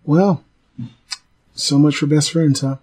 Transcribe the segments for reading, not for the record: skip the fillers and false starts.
Well, so much for best friends, huh?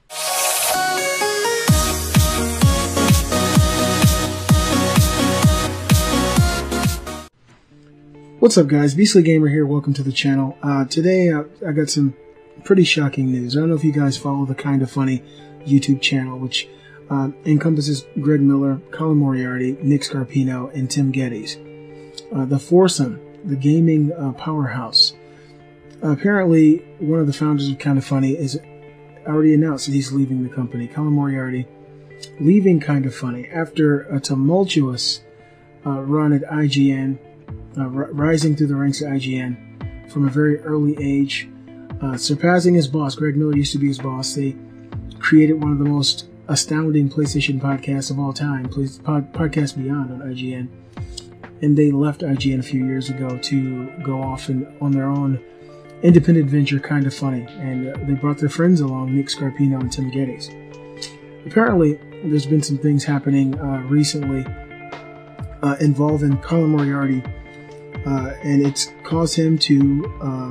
What's up, guys? Beastly Gamer here. Welcome to the channel. Today, I got some pretty shocking news. I don't know if you guys follow the Kinda Funny YouTube channel, which encompasses Greg Miller, Colin Moriarty, Nick Scarpino, and Tim Gettys. The foursome, the gaming powerhouse. Apparently, one of the founders of Kinda Funny is already announced that he's leaving the company. Colin Moriarty leaving Kinda Funny after a tumultuous run at IGN, rising through the ranks of IGN from a very early age, surpassing his boss. Greg Miller used to be his boss. They created one of the most astounding PlayStation podcasts of all time, Podcast Beyond on IGN. And they left IGN a few years ago to go off on their own independent venture, Kinda Funny. And they brought their friends along, Nick Scarpino and Tim Gettys. Apparently, there's been some things happening recently involving Colin Moriarty, and it's caused him to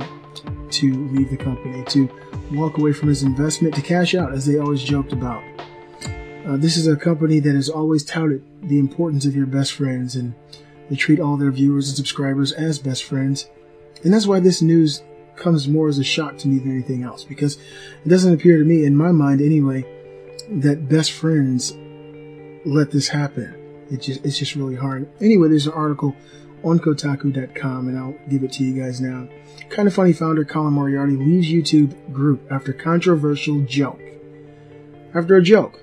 leave the company, to walk away from his investment, to cash out, as they always joked about. This is a company that has always touted the importance of your best friends, and they treat all their viewers and subscribers as best friends. And that's why this news comes more as a shock to me than anything else, because it doesn't appear to me, in my mind anyway, that best friends let this happen. It's just really hard. Anyway, there's an article on Kotaku.com, and I'll give it to you guys now. Kinda Funny founder Colin Moriarty leaves YouTube group after controversial joke. After a joke.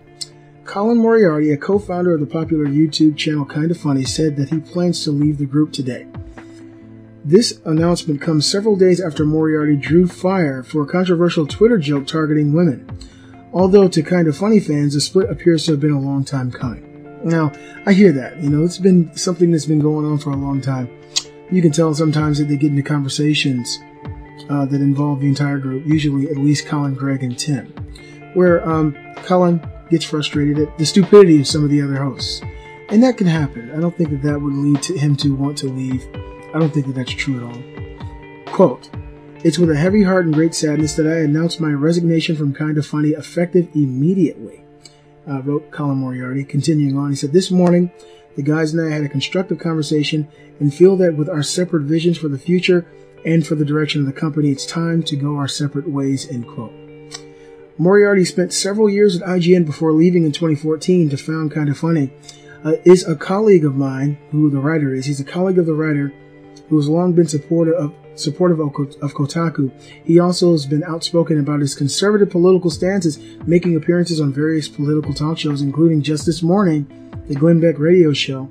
Colin Moriarty, a co-founder of the popular YouTube channel Kinda Funny, said that he plans to leave the group today. This announcement comes several days after Moriarty drew fire for a controversial Twitter joke targeting women. Although to Kinda Funny fans, the split appears to have been a long time coming. Now, I hear that. It's been something that's been going on for a long time. You can tell sometimes that they get into conversations that involve the entire group, usually at least Colin, Greg, and Tim, where Colin gets frustrated at the stupidity of some of the other hosts. And that can happen. I don't think that would lead to him to want to leave. I don't think that that's true at all. Quote, "It's with a heavy heart and great sadness that I announce my resignation from Kinda Funny effective immediately," wrote Colin Moriarty. Continuing on, he said, "This morning, the guys and I had a constructive conversation and feel that with our separate visions for the future and for the direction of the company, it's time to go our separate ways," end quote. Moriarty spent several years at IGN before leaving in 2014 to found Kinda Funny. Is a colleague of mine, who the writer is. He's a colleague of the writer who has long been supportive of Kotaku. He also has been outspoken about his conservative political stances, making appearances on various political talk shows, including just this morning, the Glenn Beck radio show.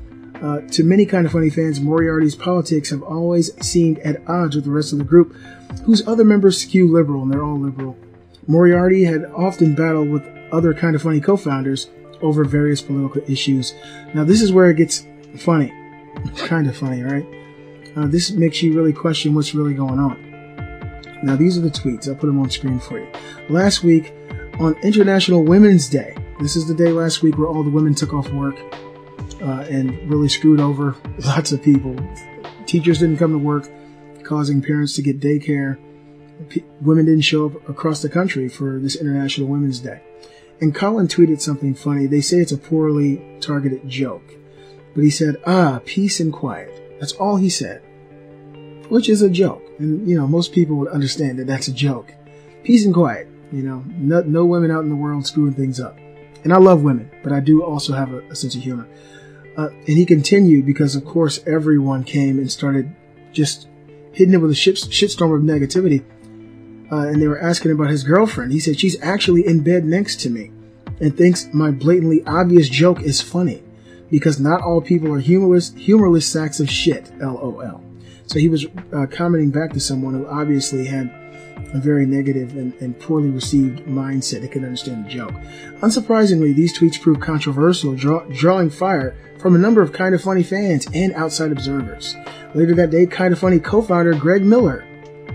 To many Kinda Funny fans, Moriarty's politics have always seemed at odds with the rest of the group, whose other members skew liberal, and they're all liberal. Moriarty had often battled with other Kinda Funny co-founders over various political issues. Now, this is where it gets funny. Kinda funny, right? This makes you really question what's really going on. Now, these are the tweets. I'll put them on screen for you. Last week, on International Women's Day, this is the day last week where all the women took off work and really screwed over lots of people. Teachers didn't come to work, causing parents to get daycare. Women didn't show up across the country for this International Women's Day. And Colin tweeted something funny. They say it's a poorly targeted joke. But he said, peace and quiet. That's all he said. Which is a joke. And, most people would understand that that's a joke. Peace and quiet. No women out in the world screwing things up. And I love women, but I do also have a sense of humor. And he continued because, of course, everyone came and started just hitting him with a shitstorm of negativity. And they were asking about his girlfriend. He said, "She's actually in bed next to me and thinks my blatantly obvious joke is funny because not all people are humorless sacks of shit, LOL." So he was commenting back to someone who obviously had a very negative and poorly received mindset that could understand the joke. Unsurprisingly, these tweets proved controversial, drawing fire from a number of Kinda Funny fans and outside observers. Later that day, Kinda Funny co-founder Greg Miller,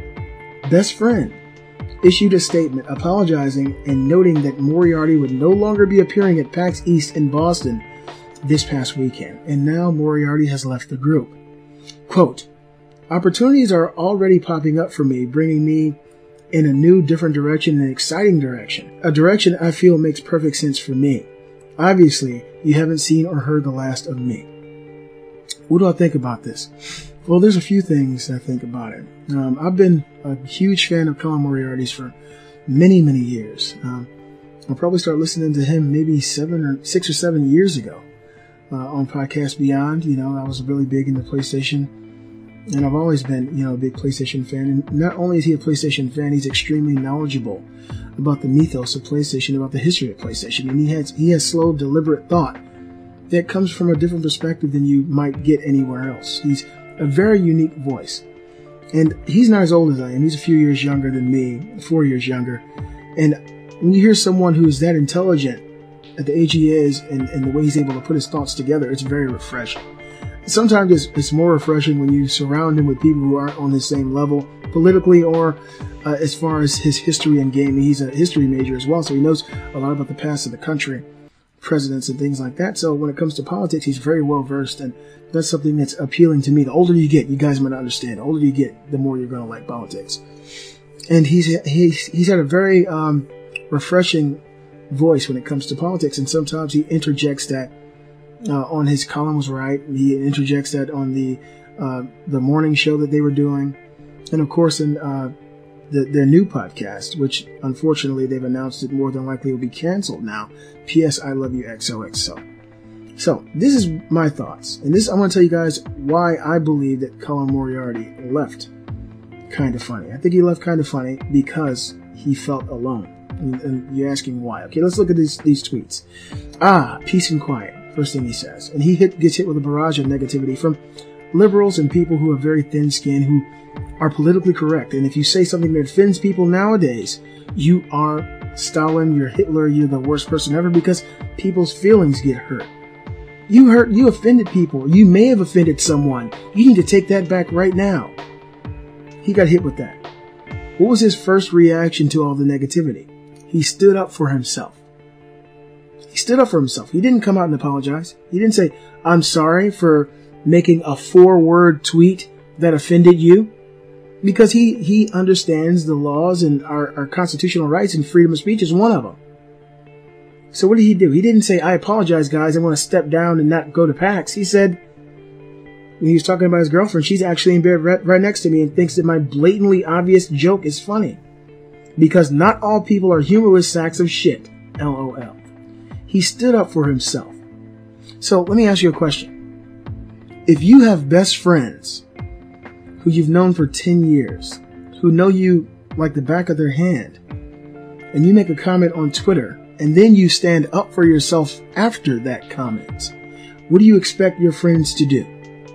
best friend, issued a statement apologizing and noting that Moriarty would no longer be appearing at PAX East in Boston this past weekend, and now Moriarty has left the group. Quote, Opportunities are already popping up for me, bringing me in a new, different direction, an exciting direction. A direction I feel makes perfect sense for me. Obviously, you haven't seen or heard the last of me. What do I think about this? Well, there's a few things I think about it. I've been a huge fan of Colin Moriarty's for many, many years. I probably started listening to him maybe 6 or 7 years ago on Podcast Beyond. You know, I was really big into PlayStation, and I've always been, you know, a big PlayStation fan. And not only is he a PlayStation fan, he's extremely knowledgeable about the mythos of PlayStation, about the history of PlayStation, and he has slow, deliberate thought that comes from a different perspective than you might get anywhere else. He's a very unique voice. And he's not as old as I am. He's a few years younger than me, 4 years younger. And when you hear someone who's that intelligent at the age he is and the way he's able to put his thoughts together, it's very refreshing. Sometimes it's more refreshing when you surround him with people who aren't on the same level politically or as far as his history in gaming. He's a history major as well, so he knows a lot about the past of the country, presidents and things like that. So when it comes to politics, he's very well versed, and that's something that's appealing to me. The older you get, you guys might not understand, the older you get, the more you're going to like politics. And he's had a very refreshing voice when it comes to politics, and sometimes he interjects that on his Colin Was Right. He interjects that on the morning show that they were doing, and of course in their new podcast, which unfortunately they've announced it more than likely will be canceled now. P.S. I love you XOXO. So this is my thoughts, and I'm going to tell you guys why I believe that Colin Moriarty left Kind of Funny. I think he left Kind of Funny because he felt alone. And you're asking why. Okay, let's look at these tweets. Peace and quiet. First thing he says. And he gets hit with a barrage of negativity from liberals and people who are very thin-skinned, who are politically correct. And if you say something that offends people nowadays, you are Stalin, you're Hitler, you're the worst person ever, because people's feelings get hurt. You offended people. You may have offended someone. You need to take that back right now. He got hit with that. What was his first reaction to all the negativity? He stood up for himself. He stood up for himself. He didn't come out and apologize. He didn't say, I'm sorry for making a 4-word tweet that offended you. Because he understands the laws and our constitutional rights, and freedom of speech is one of them. So what did he do? He didn't say, I apologize, guys, I want to step down and not go to PAX. He said, when he was talking about his girlfriend, she's actually in bed right next to me and thinks that my blatantly obvious joke is funny. Because not all people are humorless sacks of shit. LOL. He stood up for himself. So let me ask you a question. If you have best friends who you've known for 10 years, who know you like the back of their hand, and you make a comment on Twitter, and then you stand up for yourself after that comment, what do you expect your friends to do?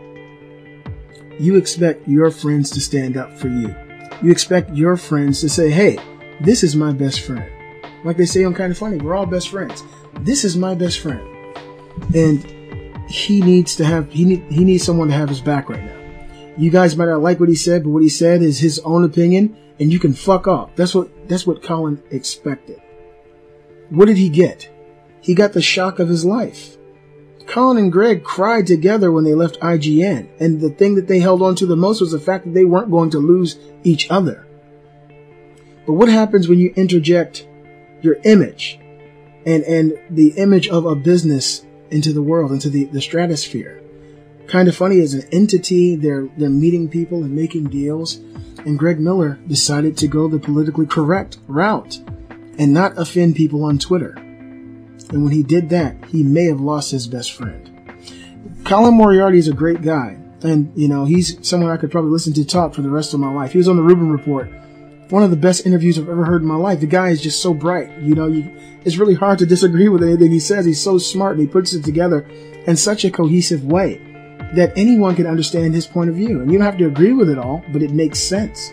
You expect your friends to stand up for you. You expect your friends to say, hey, this is my best friend. Like they say on Kind of Funny, we're all best friends. This is my best friend. And he needs someone to have his back right now. You guys might not like what he said, but what he said is his own opinion, and you can fuck off. That's what Colin expected. What did he get? He got the shock of his life. Colin and Greg cried together when they left IGN, and the thing that they held on to the most was the fact that they weren't going to lose each other. But what happens when you interject your image and the image of a business into the world, into the stratosphere? Kind of Funny is an entity. They're meeting people and making deals, and Greg Miller decided to go the politically correct route and not offend people on Twitter. And when he did that, he may have lost his best friend. Colin Moriarty is a great guy, and he's someone I could probably listen to talk for the rest of my life. He was on the Rubin Report, one of the best interviews I've ever heard in my life. The guy is just so bright. It's really hard to disagree with anything he says. He's so smart, and he puts it together in such a cohesive way that anyone can understand his point of view. And you don't have to agree with it all, but it makes sense.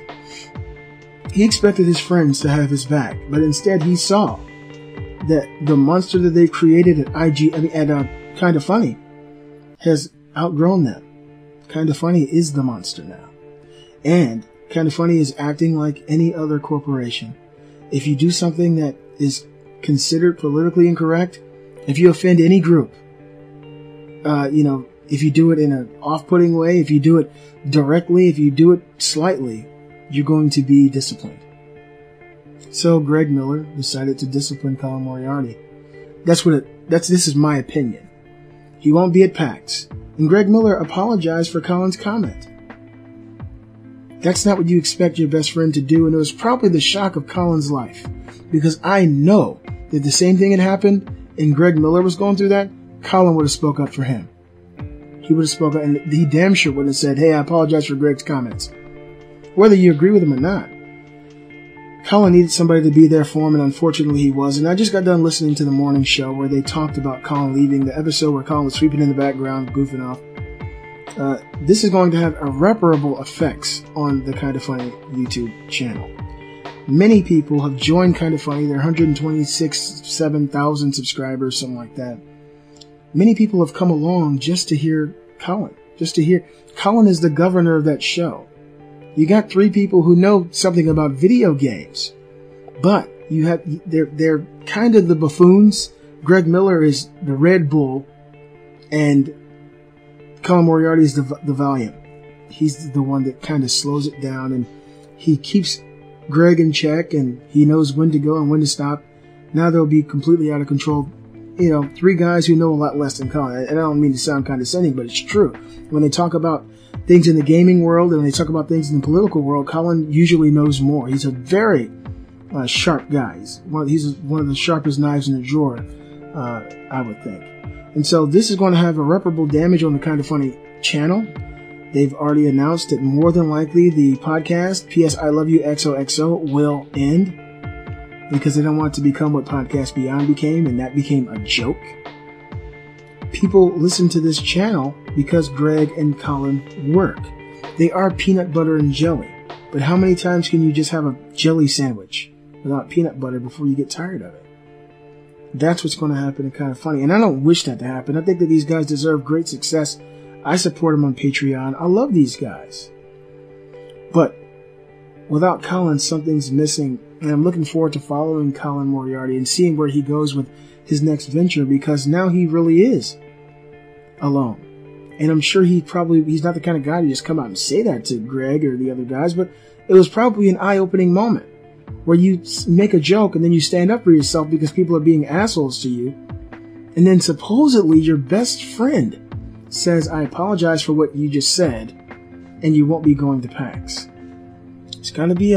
He expected his friends to have his back, but instead he saw that the monster that they've created at Kind of Funny has outgrown them. Kind of Funny is the monster now. And Kind of Funny is acting like any other corporation. If you do something that is considered politically incorrect, if you offend any group, If you do it in an off-putting way, if you do it directly, if you do it slightly, you're going to be disciplined. So Greg Miller decided to discipline Colin Moriarty. This is my opinion. He won't be at PAX. And Greg Miller apologized for Colin's comment. That's not what you expect your best friend to do, and it was probably the shock of Colin's life. Because I know that the same thing had happened and Greg Miller was going through that, Colin would have spoke up for him. He would have spoken up, and he damn sure would have said, hey, I apologize for Greg's comments. Whether you agree with him or not. Colin needed somebody to be there for him, and unfortunately he was. And I just got done listening to the morning show where they talked about Colin leaving, the episode where Colin was sweeping in the background, goofing off. This is going to have irreparable effects on the Kinda Funny YouTube channel. Many people have joined Kinda Funny. They're 126,700 subscribers, something like that. Many people have come along just to hear Colin. Colin is the governor of that show. You got 3 people who know something about video games, but they're kind of the buffoons. Greg Miller is the Red Bull, and Colin Moriarty is the Valiant. He's the one that kind of slows it down, and he keeps Greg in check, and he knows when to go and when to stop. Now they'll be completely out of control. 3 guys who know a lot less than Colin. And I don't mean to sound condescending, but it's true. When they talk about things in the gaming world and when they talk about things in the political world, Colin usually knows more. He's a very sharp guy. He's one of the sharpest knives in the drawer, I would think. And so this is going to have irreparable damage on the Kinda Funny channel. They've already announced that more than likely the podcast, P.S. I Love You XOXO, will end because they don't want it to become what Podcast Beyond became, and that became a joke. People listen to this channel because Greg and Colin work. They are peanut butter and jelly. But how many times can you just have a jelly sandwich without peanut butter before you get tired of it? That's what's going to happen in Kinda Funny. And I don't wish that to happen. I think that these guys deserve great success. I support them on Patreon. I love these guys. But without Colin, something's missing. And I'm looking forward to following Colin Moriarty and seeing where he goes with his next venture, because now he really is alone. And I'm sure he's not the kind of guy to just come out and say that to Greg or the other guys, but it was probably an eye-opening moment where you make a joke and then you stand up for yourself because people are being assholes to you. And then supposedly your best friend says, I apologize for what you just said, and you won't be going to PAX. It's got to be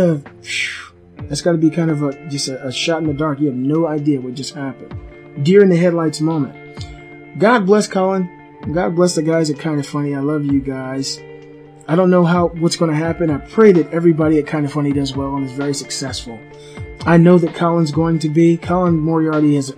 kind of just a shot in the dark. You have no idea what just happened. Deer in the headlights moment. God bless Colin. God bless the guys at Kinda Funny. I love you guys. I don't know what's going to happen. I pray that everybody at Kinda Funny does well and is very successful. I know that Colin's going to be. Colin Moriarty is,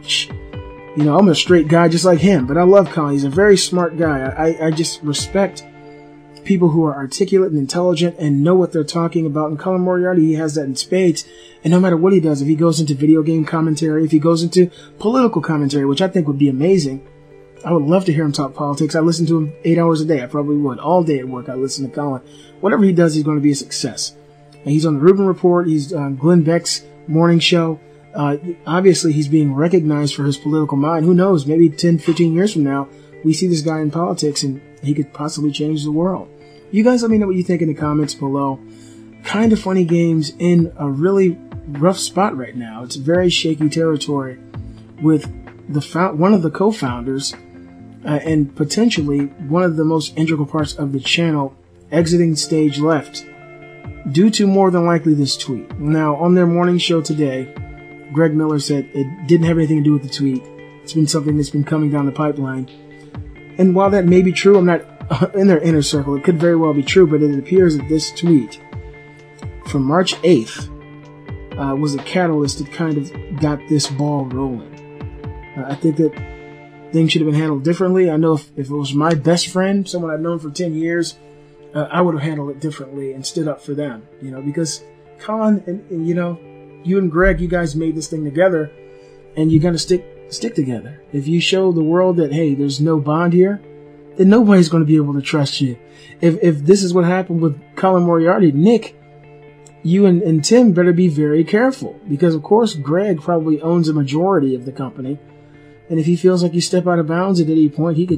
I'm a straight guy just like him, but I love Colin. He's a very smart guy. I just respect people who are articulate and intelligent and know what they're talking about. And Colin Moriarty, he has that in spades. And no matter what he does, if he goes into video game commentary, if he goes into political commentary, which I think would be amazing, I would love to hear him talk politics. I listen to him 8 hours a day. I probably would. All day at work, I listen to Colin. Whatever he does, he's going to be a success. And he's on the Rubin Report. He's on Glenn Beck's morning show. Obviously, he's being recognized for his political mind. Who knows? Maybe 10, 15 years from now, we see this guy in politics and he could possibly change the world. You guys let me know what you think in the comments below. Kinda Funny Games in a really rough spot right now. It's very shaky territory with one of the co-founders and potentially one of the most integral parts of the channel exiting stage left due to more than likely this tweet. Now, on their morning show today, Greg Miller said it didn't have anything to do with the tweet. It's been something that's been coming down the pipeline. And while that may be true, I'm not in their inner circle. It could very well be true, but it appears that this tweet from March 8th was a catalyst that kind of got this ball rolling. I think that things should have been handled differently. I know if it was my best friend, someone I've known for 10 years, I would have handled it differently and stood up for them, because Colin and you and Greg, you guys made this thing together, and you're going to stick together. If you show the world that, hey, there's no bond here, then nobody's going to be able to trust you. If this is what happened with Colin Moriarty, Nick, you and Tim better be very careful, because of course Greg probably owns a majority of the company, and if he feels like you step out of bounds at any point, he could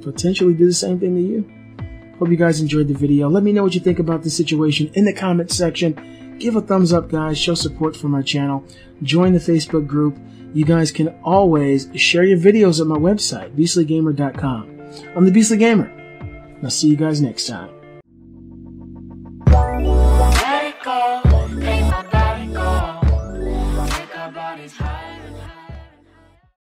potentially do the same thing to you. Hope you guys enjoyed the video. Let me know what you think about the situation in the comments section. Give a thumbs up, guys. Show support for my channel. Join the Facebook group. You guys can always share your videos at my website, beastlygamer.com. I'm the Beastly Gamer. I'll see you guys next time.